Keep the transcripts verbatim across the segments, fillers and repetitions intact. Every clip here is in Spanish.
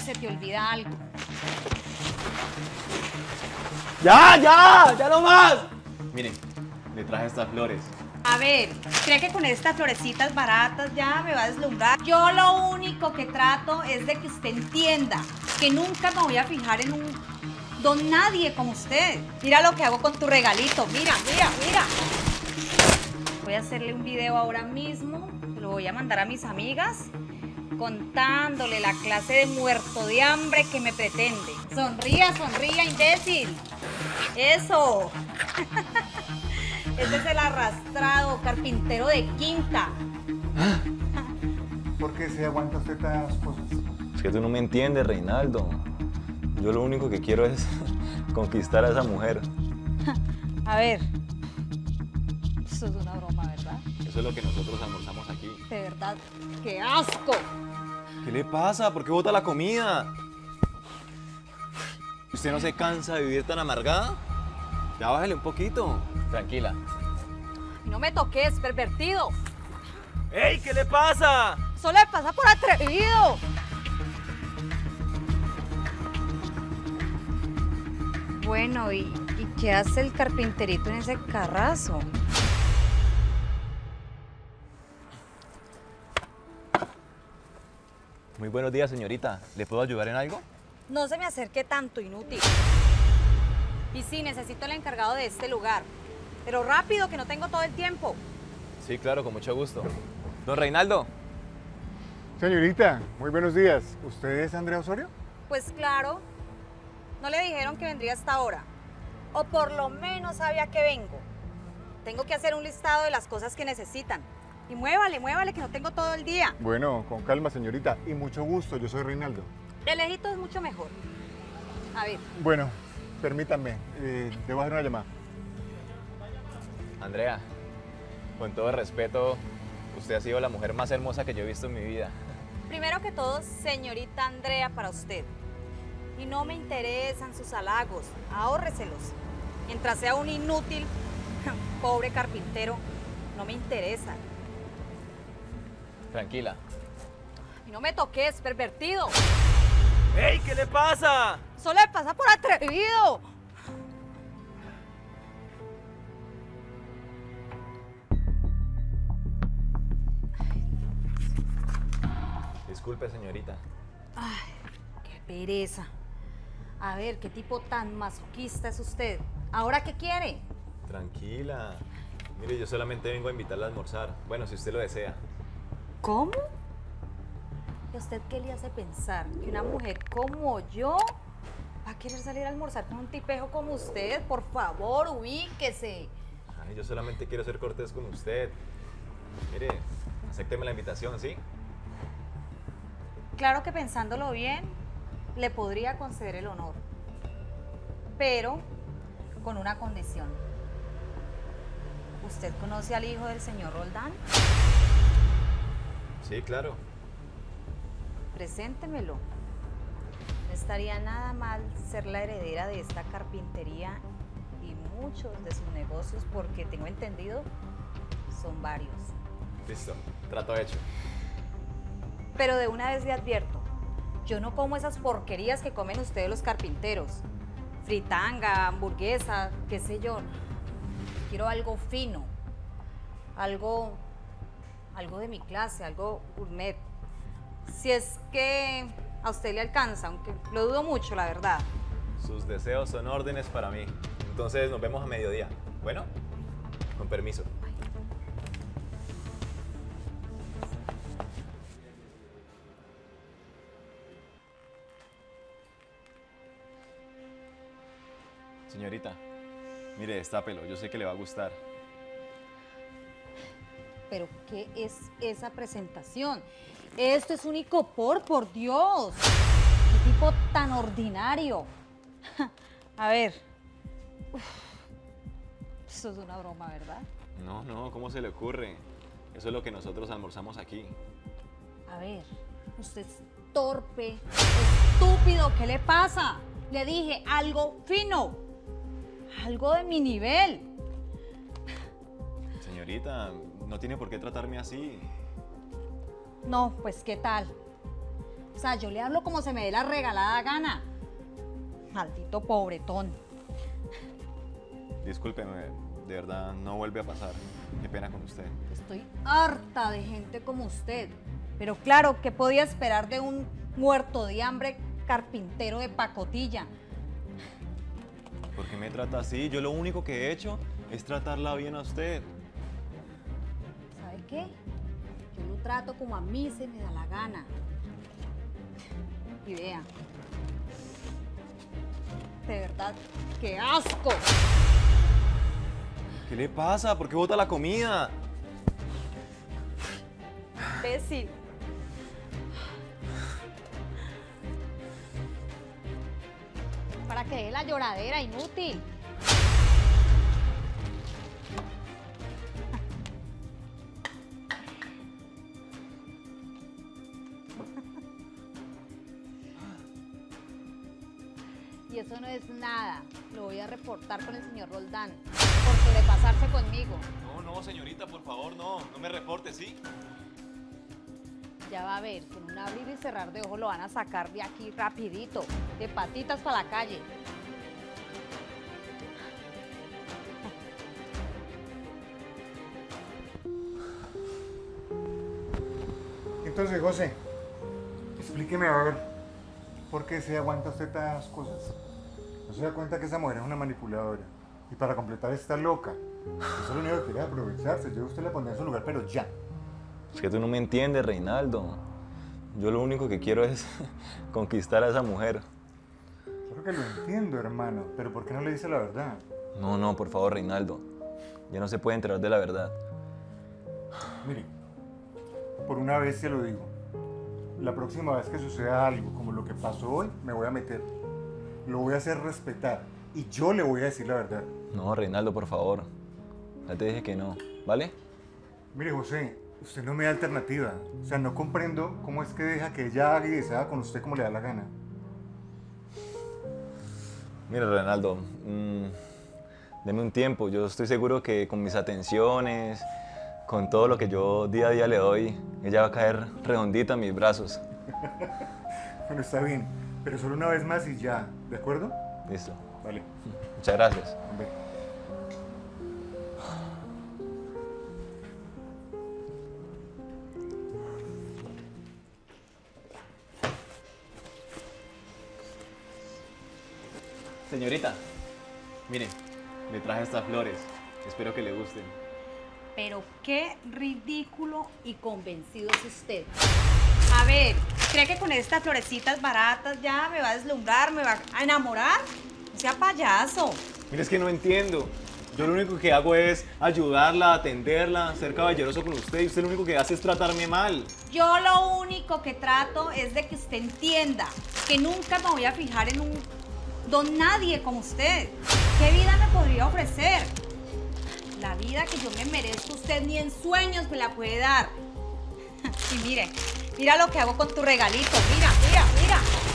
se te olvida algo. ¡Ya, ya! ¡Ya no más! Miren, le traje estas flores. A ver, ¿cree que con estas florecitas baratas ya me va a deslumbrar? Yo lo único que trato es de que usted entienda que nunca me voy a fijar en un don nadie como usted. Mira lo que hago con tu regalito. Mira, mira, mira. Voy a hacerle un video ahora mismo. Se lo voy a mandar a mis amigas contándole la clase de muerto de hambre que me pretende. Sonría, sonría, imbécil. Eso. Ese es el arrastrado, carpintero de quinta. ¿Por qué se aguanta usted tantas cosas? Es que tú no me entiendes, Reinaldo. Yo lo único que quiero es conquistar a esa mujer. A ver. Eso es una broma, ¿verdad? Eso es lo que nosotros almorzamos aquí. De verdad, ¡qué asco! ¿Qué le pasa? ¿Por qué bota la comida? ¿Usted no se cansa de vivir tan amargada? Ya bájale un poquito. Tranquila. No me toques, pervertido. ¡Ey! ¿Qué le pasa? Solo le pasa por atrevido. Bueno, ¿y, ¿y qué hace el carpinterito en ese carrazo? Muy buenos días, señorita. ¿Le puedo ayudar en algo? No se me acerque tanto, inútil. Y sí, necesito el encargado de este lugar. Pero rápido, que no tengo todo el tiempo. Sí, claro, con mucho gusto. Don Reinaldo. Señorita, muy buenos días. ¿Usted es Andrea Osorio? Pues claro. ¿No le dijeron que vendría hasta ahora? O por lo menos sabe a qué vengo. Tengo que hacer un listado de las cosas que necesitan. Y muévale, muévale, que no tengo todo el día. Bueno, con calma, señorita. Y mucho gusto, yo soy Reinaldo. De lejito es mucho mejor. A ver. Bueno, permítanme, eh, debo hacer una llamada. Andrea, con todo respeto, usted ha sido la mujer más hermosa que yo he visto en mi vida. Primero que todo, señorita Andrea, para usted. Y no me interesan sus halagos, ahórreselos. Mientras sea un inútil, pobre carpintero, no me interesa. Tranquila. Y no me toques, pervertido. ¡Ey! ¿Qué le pasa? Solo le pasa por atrevido. Disculpe, señorita. Ay, qué pereza. A ver, ¿qué tipo tan masoquista es usted? ¿Ahora qué quiere? Tranquila. Mire, yo solamente vengo a invitarla a almorzar. Bueno, si usted lo desea. ¿Cómo? ¿Y a usted qué le hace pensar que una mujer como yo va a querer salir a almorzar con un tipejo como usted? Por favor, ubíquese. Ay, yo solamente quiero ser cortés con usted. Mire, acépteme la invitación, ¿sí? Claro que pensándolo bien, le podría conceder el honor. Pero con una condición. ¿Usted conoce al hijo del señor Roldán? Sí, claro. Preséntemelo. No estaría nada mal ser la heredera de esta carpintería y muchos de sus negocios, porque tengo entendido, son varios. Listo, trato hecho. Pero de una vez le advierto, yo no como esas porquerías que comen ustedes los carpinteros. Fritanga, hamburguesa, qué sé yo. Quiero algo fino, algo, algo de mi clase, algo gourmet. Si es que a usted le alcanza, aunque lo dudo mucho, la verdad. Sus deseos son órdenes para mí. Entonces nos vemos a mediodía. Bueno, con permiso. Señorita, mire, destápelo. Yo sé que le va a gustar. ¿Pero qué es esa presentación? Esto es un icopor, por Dios. ¡Qué tipo tan ordinario! A ver. Uf, eso es una broma, ¿verdad? No, no, ¿cómo se le ocurre? Eso es lo que nosotros almorzamos aquí. A ver, usted es torpe, estúpido, ¿qué le pasa? Le dije algo fino, algo de mi nivel. Señorita, no tiene por qué tratarme así. No, pues ¿qué tal? O sea, yo le hablo como se me dé la regalada gana. Maldito pobretón. Discúlpeme, de verdad no vuelve a pasar. Qué pena con usted. Estoy harta de gente como usted. Pero claro, ¿qué podía esperar de un muerto de hambre carpintero de pacotilla? ¿Por qué me trata así? Yo lo único que he hecho es tratarla bien a usted. ¿Sabe qué? Yo lo trato como a mí se me da la gana. Y vea, de verdad, ¡qué asco! ¿Qué le pasa? ¿Por qué bota la comida? Imbécil. Para que deje la lloradera, inútil. Y eso no es nada. Lo voy a reportar con el señor Roldán por sobrepasarse conmigo. No, no, señorita, por favor, no. No me reporte, ¿sí? Ya va a ver, con un abrir y cerrar de ojos lo van a sacar de aquí rapidito, de patitas para la calle. Entonces, José, explíqueme a ver, ¿por qué se aguanta usted tantas cosas? ¿No se da cuenta que esa mujer es una manipuladora? Y para completar está loca. Eso es lo único que quiere aprovecharse. Yo a usted le pondría en su lugar, pero ya. Es que tú no me entiendes, Reinaldo. Yo lo único que quiero es conquistar a esa mujer. Claro que lo entiendo, hermano, pero ¿por qué no le dice la verdad? No, no, por favor, Reinaldo. Ya no se puede enterar de la verdad. Mire, por una vez se lo digo. La próxima vez que suceda algo como lo que pasó hoy, me voy a meter. Lo voy a hacer respetar. Y yo le voy a decir la verdad. No, Reinaldo, por favor. Ya te dije que no, ¿vale? Mire, José, usted no me da alternativa. O sea, no comprendo cómo es que deja que ella haga y deshaga con usted como le da la gana. Mira, Reinaldo, mmm, deme un tiempo. Yo estoy seguro que con mis atenciones, con todo lo que yo día a día le doy, ella va a caer redondita en mis brazos. Bueno, está bien, pero solo una vez más y ya, ¿de acuerdo? Listo. Vale. Muchas gracias. Hombre. Señorita, mire, le traje estas flores. Espero que le gusten. Pero qué ridículo y convencido es usted. A ver, ¿cree que con estas florecitas baratas ya me va a deslumbrar, me va a enamorar? No sea payaso. Mire, es que no entiendo. Yo lo único que hago es ayudarla, atenderla, ser caballeroso con usted. Y usted lo único que hace es tratarme mal. Yo lo único que trato es de que usted entienda que nunca me voy a fijar en un don nadie como usted. ¿Qué vida me podría ofrecer? La vida que yo me merezco, usted ni en sueños me la puede dar. Y mire, mira lo que hago con tu regalito. Mira, mira, mira.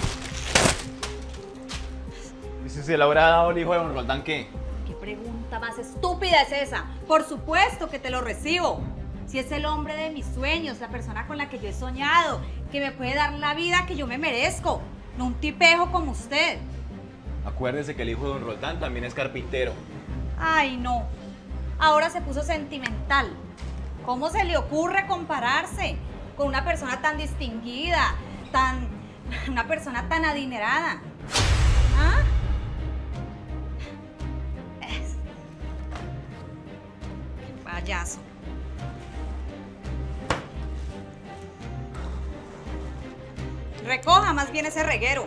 ¿Y si se le habrá dado el hijo de don Roldán qué? ¿Qué pregunta más estúpida es esa? Por supuesto que te lo recibo. Si es el hombre de mis sueños, la persona con la que yo he soñado, que me puede dar la vida que yo me merezco, no un tipejo como usted. Acuérdese que el hijo de don Roldán también es carpintero. Ay, no. Ahora se puso sentimental. ¿Cómo se le ocurre compararse con una persona tan distinguida, tan, una persona tan adinerada? ¿Ah? Es... Qué payaso. Recoja más bien ese reguero.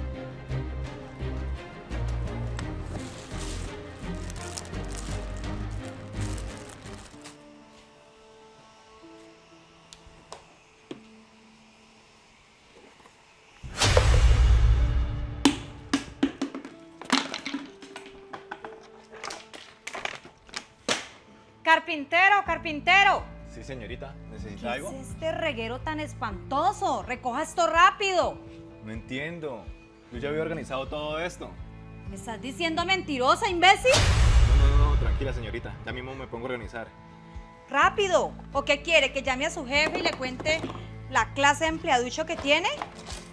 Carpintero, carpintero. Sí, señorita. ¿Necesita ¿Qué algo? es este reguero tan espantoso? Recoja esto rápido. No entiendo. Yo ya había organizado todo esto. ¿Me estás diciendo mentirosa, imbécil? No, no, no, no, tranquila, señorita. Ya mismo me pongo a organizar. Rápido. ¿O qué quiere? ¿Que llame a su jefe y le cuente la clase de empleaducho que tiene?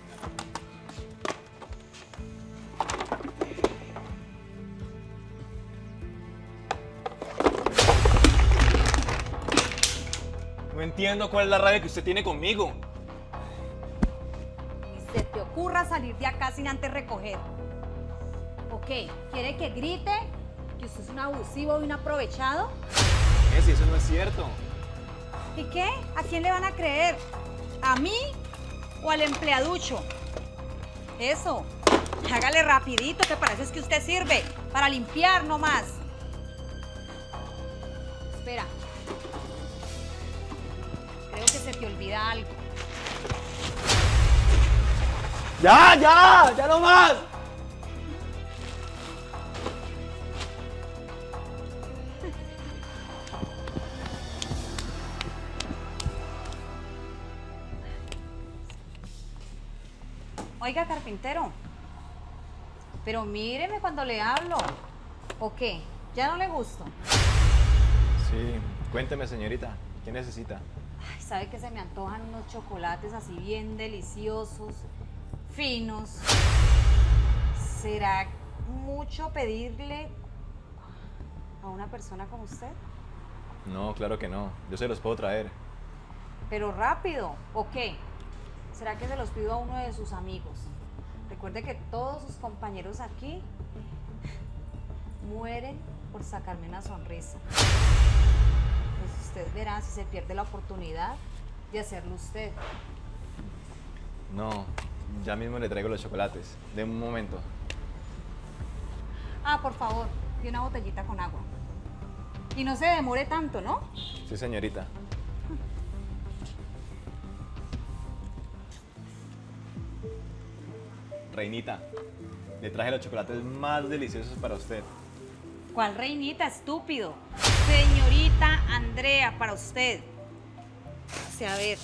entiendo cuál es la rabia que usted tiene conmigo. Ni se te ocurra salir de acá sin antes recoger. Ok, ¿quiere que grite que usted es un abusivo y un aprovechado? Ese, eso no es cierto. ¿Y qué? ¿A quién le van a creer? ¿A mí o al empleaducho? Eso, hágale rapidito, que parece es que usted sirve para limpiar nomás. Espera. Creo que se te olvida algo. ¡Ya, ya! ¡Ya no más! Oiga, carpintero, pero míreme cuando le hablo. ¿O qué? ¿Ya no le gusto? Sí, cuénteme, señorita. ¿Qué necesita? Ay, ¿sabe que se me antojan unos chocolates así bien deliciosos, finos? ¿Será mucho pedirle a una persona como usted? No, claro que no. Yo se los puedo traer. Pero rápido, ¿o qué? ¿Será que se los pido a uno de sus amigos? Recuerde que todos sus compañeros aquí mueren por sacarme una sonrisa. Pues usted verá si se pierde la oportunidad de hacerlo usted. No, ya mismo le traigo los chocolates. De un momento. Ah, por favor, y una botellita con agua. Y no se demore tanto, ¿no? Sí, señorita. Reinita, le traje los chocolates más deliciosos para usted. ¿Cuál reinita, estúpido? Señorita Andrea, para usted. O sea, a ver.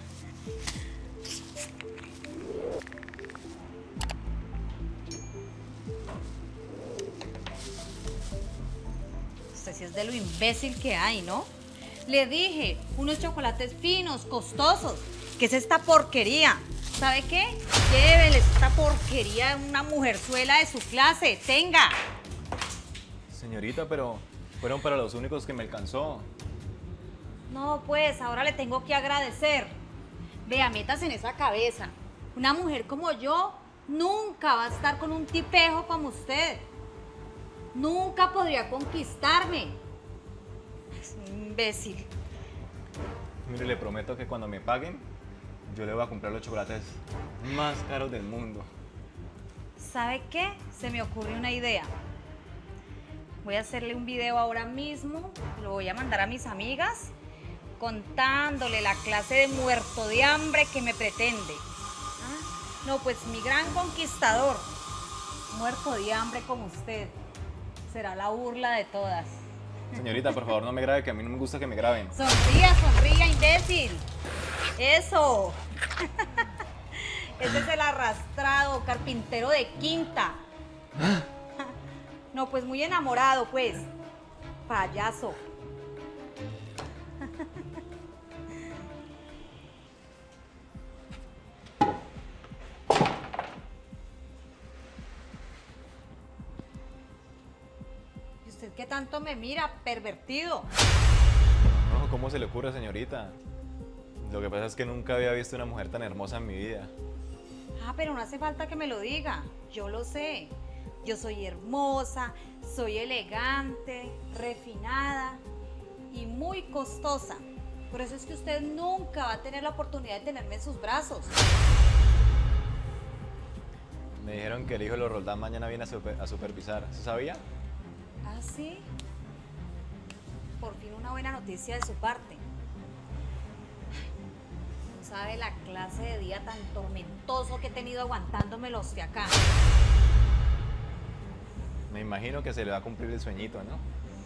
Usted sí es de lo imbécil que hay, ¿no? Le dije, unos chocolates finos, costosos. ¿Qué es esta porquería? ¿Sabe qué? Llévele esta porquería a una mujerzuela de su clase. Tenga. Señorita, pero fueron para los únicos que me alcanzó. No, pues, ahora le tengo que agradecer. Vea, metas en esa cabeza. Una mujer como yo nunca va a estar con un tipejo como usted. Nunca podría conquistarme. Es un imbécil. Mire, le prometo que cuando me paguen, yo le voy a comprar los chocolates más caros del mundo. ¿Sabe qué? Se me ocurrió una idea. Voy a hacerle un video ahora mismo, lo voy a mandar a mis amigas, contándole la clase de muerto de hambre que me pretende. ¿Ah? No, pues mi gran conquistador, muerto de hambre como usted, será la burla de todas. Señorita, por favor, no me grabe, que a mí no me gusta que me graben. Sonría, sonría, imbécil. Eso. Ese es el arrastrado, carpintero de quinta. No, pues muy enamorado, pues. Payaso. ¿Y usted qué tanto me mira, pervertido? No, ¿cómo se le ocurre, señorita? Lo que pasa es que nunca había visto una mujer tan hermosa en mi vida. Ah, pero no hace falta que me lo diga. Yo lo sé. Yo soy hermosa, soy elegante, refinada y muy costosa. Por eso es que usted nunca va a tener la oportunidad de tenerme en sus brazos. Me dijeron que el hijo de los Roldán mañana viene a, super- a supervisar. ¿Se sabía? ¿Ah, sí? Por fin una buena noticia de su parte. No sabe la clase de día tan tormentoso que he tenido aguantándomelos de acá. Me imagino que se le va a cumplir el sueñito, ¿no?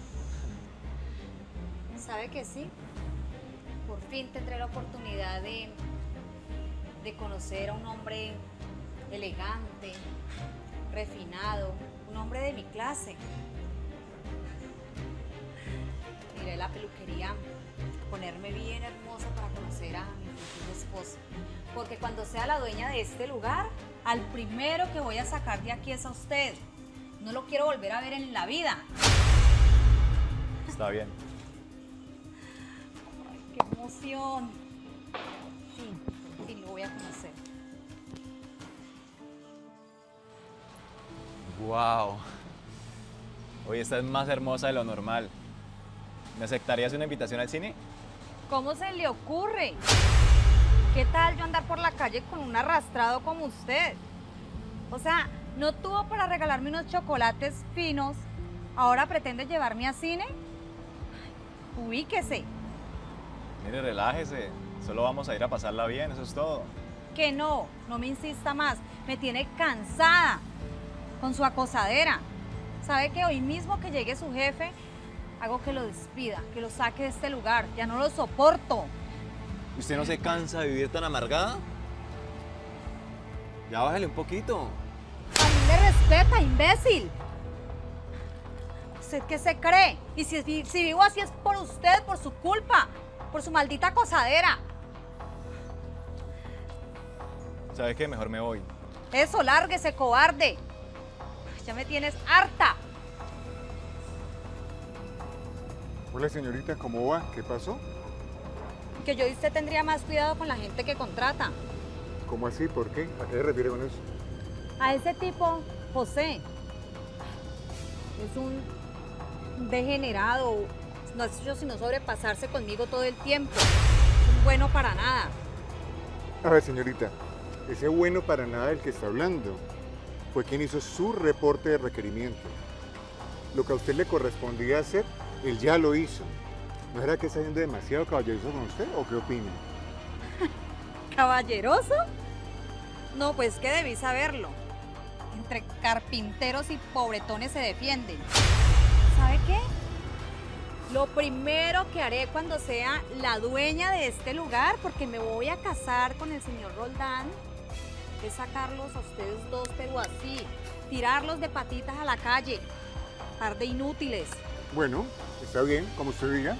¿Sabe que sí? Por fin tendré la oportunidad de, de conocer a un hombre elegante, refinado, un hombre de mi clase. Iré a la peluquería, ponerme bien hermosa para conocer a mi futuro esposo. Porque cuando sea la dueña de este lugar, al primero que voy a sacar de aquí es a usted. No lo quiero volver a ver en la vida. Está bien. Ay, qué ¡Qué emoción! Sí, sí, lo voy a conocer. Wow. Hoy estás más hermosa de lo normal. ¿Me aceptarías una invitación al cine? ¿Cómo se le ocurre? ¿Qué tal yo andar por la calle con un arrastrado como usted? O sea, ¿no tuvo para regalarme unos chocolates finos? ¿Ahora pretende llevarme a cine? Ubíquese. Mire, relájese. Solo vamos a ir a pasarla bien, eso es todo. Que no, no me insista más. Me tiene cansada con su acosadera. ¿Sabe que hoy mismo que llegue su jefe, hago que lo despida, que lo saque de este lugar? Ya no lo soporto. ¿Y usted no se cansa de vivir tan amargada? Ya bájale un poquito. A mí me respeta, imbécil. ¿Usted qué se cree? Y si, si vivo así es por usted, por su culpa, por su maldita acosadera. ¿Sabe qué? Mejor me voy. Eso, lárguese, cobarde. Ya me tienes harta. Hola señorita, ¿cómo va? ¿Qué pasó? Que yo y usted tendría más cuidado con la gente que contrata. ¿Cómo así? ¿Por qué? ¿A qué se refiere con eso? A ese tipo, José, es un degenerado, no es yo sino sobrepasarse conmigo todo el tiempo. Es un bueno para nada. A ver señorita, ese bueno para nada del que está hablando fue quien hizo su reporte de requerimiento. Lo que a usted le correspondía hacer, él ya lo hizo. ¿No era que está siendo demasiado caballeroso con usted o qué opina? ¿Caballeroso? No, pues que debí saberlo. Entre carpinteros y pobretones se defienden. ¿Sabe qué? Lo primero que haré cuando sea la dueña de este lugar, porque me voy a casar con el señor Roldán, es sacarlos a ustedes dos, pero así, tirarlos de patitas a la calle. Par de inútiles. Bueno, está bien, como usted diga.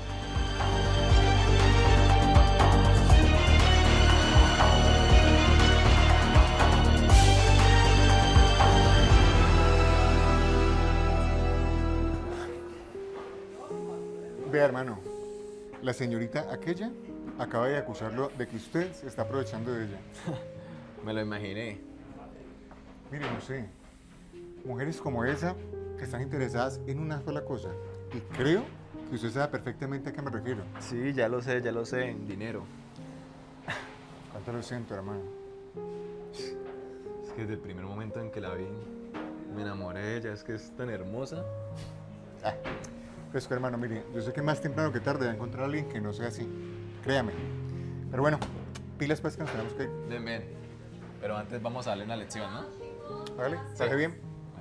Vea, hermano, la señorita aquella acaba de acusarlo de que usted se está aprovechando de ella. Me lo imaginé. Mire, no sé, mujeres como esa que están interesadas en una sola cosa. Y creo que usted sabe perfectamente a qué me refiero. Sí, ya lo sé, ya lo sé, en dinero. ¿Cuánto lo siento, hermano? Es que desde el primer momento en que la vi, me enamoré de ella, es que es tan hermosa. Ah, pues, hermano, mire, yo sé que más temprano que tarde va a encontrar a alguien que no sea así. Créame. Pero bueno, pilas pues que nos tenemos que ir. Bien, bien. Pero antes vamos a darle una lección, ¿no? ¿Vale? ¿Sale bien?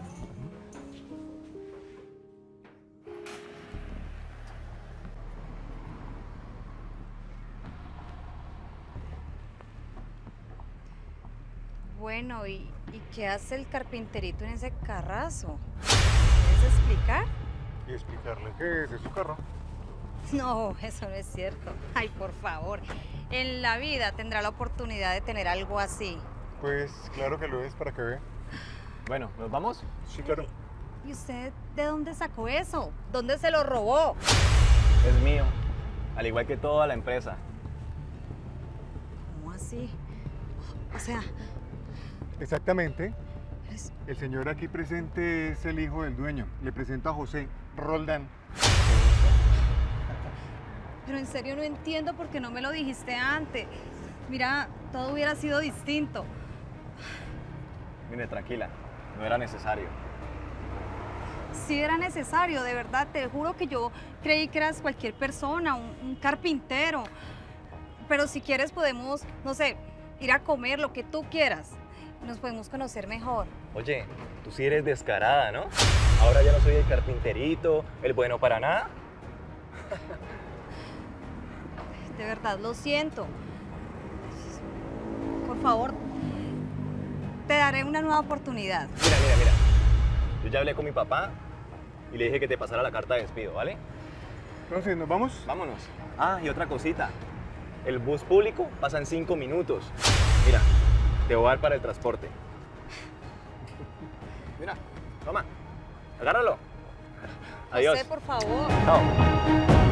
Bueno, ¿y, ¿y qué hace el carpinterito en ese carrazo? ¿Puedes explicar? Y explicarle que ese es su carro. No, eso no es cierto. Ay, por favor. En la vida tendrá la oportunidad de tener algo así. Pues claro que lo es para que vea. Bueno, ¿nos vamos? Sí, claro. ¿Y usted de dónde sacó eso? ¿Dónde se lo robó? Es mío, al igual que toda la empresa. ¿Cómo así? O sea, Exactamente. es- El señor aquí presente es el hijo del dueño. Le presento a José Roldán. pero en serio no entiendo por qué no me lo dijiste antes. Mira, todo hubiera sido distinto. Mire, tranquila, no era necesario. Sí era necesario, de verdad, te juro que yo creí que eras cualquier persona, un, un carpintero. Pero si quieres podemos, no sé, ir a comer, lo que tú quieras. Nos podemos conocer mejor. Oye, tú sí eres descarada, ¿no? Ahora ya no soy el carpinterito, el bueno para nada. De verdad, lo siento. Por favor, te daré una nueva oportunidad. Mira, mira, mira. Yo ya hablé con mi papá y le dije que te pasara la carta de despido, ¿vale? Entonces, ¿nos vamos? Vámonos. Ah, y otra cosita. El bus público pasa en cinco minutos. Mira, te voy a dar para el transporte. Mira, toma, agárralo. Adiós. José, por favor. Chao.